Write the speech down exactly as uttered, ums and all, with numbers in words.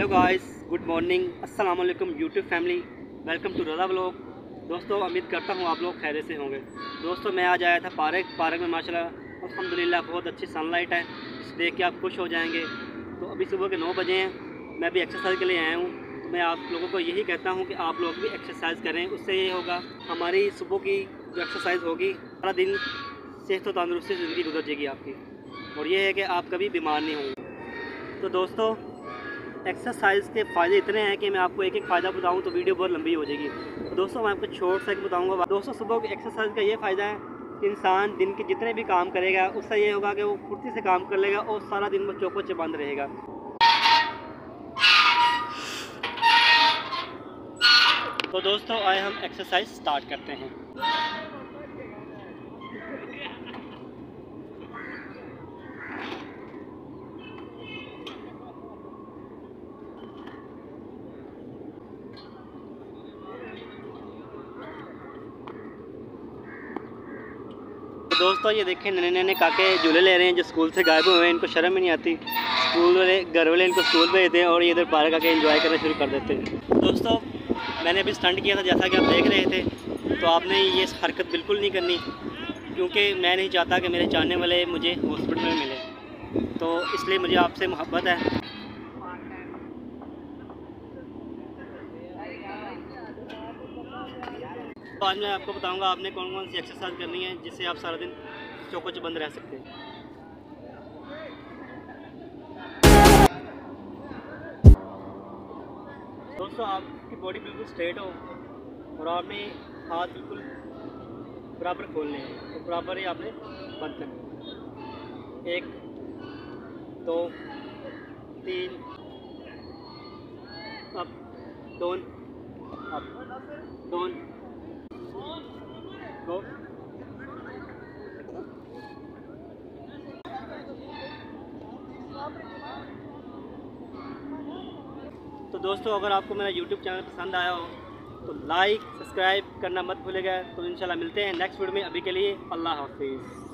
Hello guys, good morning, अस्सलाम वालेकुम YouTube family, welcome to Raza vlog. दोस्तों उम्मीद करता हूँ आप लोग खैरियत से होंगे। दोस्तों मैं आज आया था पार्क पार्क में माशाल्लाह अल्हम्दुलिल्लाह बहुत अच्छी सनलाइट है, जिसे देख के आप खुश हो जाएंगे। तो अभी सुबह के नौ बजे हैं, मैं भी एक्सरसाइज के लिए आया हूँ। तो मैं आप लोगों को यही कहता हूँ कि आप लोग भी एक्सरसाइज करें, उससे ये होगा हमारी सुबह की जो एक्सरसाइज होगी सारा दिन सेहत और तंदुरुस्ती से ज़िंदगी गुजर जाएगी आपकी, और ये है कि आप कभी बीमार नहीं होंगे। तो दोस्तों एक्सरसाइज के फ़ायदे इतने हैं कि मैं आपको एक एक फ़ायदा बताऊं तो वीडियो बहुत लंबी हो जाएगी। तो दोस्तों मैं आपको छोट सा बताऊंगा। दोस्तों सुबह की एक्सरसाइज का ये फ़ायदा है कि इंसान दिन के जितने भी काम करेगा उससे ये होगा कि वो फुर्ती से काम कर लेगा और सारा दिन वो चौको चबंद रहेगा। तो दोस्तों आए हम एक्सरसाइज स्टार्ट करते हैं। तो दोस्तों ये देखें नन्हे नन्हे काके झूले ले रहे हैं जो स्कूल से गायब हुए हैं। इनको शर्म ही नहीं आती, स्कूल वाले घर वाले इनको स्कूल भेजते हैं और ये इधर पार्क आके एंजॉय करना शुरू कर देते हैं। दोस्तों मैंने अभी स्टंट किया था, जैसा कि आप देख रहे थे। तो आपने ये हरकत बिल्कुल नहीं करनी, क्योंकि मैं नहीं चाहता कि मेरे चाहने वाले मुझे हॉस्पिटल में मिले, तो इसलिए मुझे आपसे मोहब्बत है। तो आज मैं आपको बताऊंगा आपने कौन कौन सी एक्सरसाइज करनी है जिससे आप सारा दिन चौको चबंद रह सकते हैं। दोस्तों आपकी बॉडी बिल्कुल स्ट्रेट हो और आपने हाथ बिल्कुल बराबर खोलने हैं, तो बराबर ही आपने बंद करना। एक दो तीन, अप दोन, अप दोन, दो। तो दोस्तों अगर आपको मेरा यूट्यूब चैनल पसंद आया हो तो लाइक सब्सक्राइब करना मत भूलिएगा। तो इंशाल्लाह मिलते हैं नेक्स्ट वीडियो में। अभी के लिए अल्लाह हाफिज़।